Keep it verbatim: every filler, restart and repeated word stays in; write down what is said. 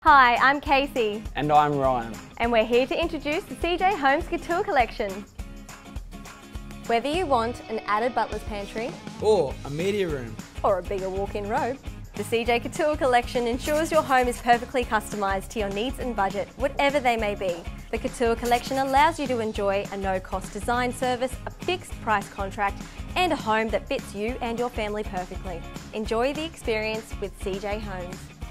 Hi, I'm Casey. And I'm Ryan. And we're here to introduce the C J Homes Couture Collection. Whether you want an added butler's pantry, Or a media room. or a bigger walk-in robe, the C J Couture Collection ensures your home is perfectly customised to your needs and budget, whatever they may be. The Couture Collection allows you to enjoy a no-cost design service, a fixed price contract, and a home that fits you and your family perfectly. Enjoy the experience with C J Homes.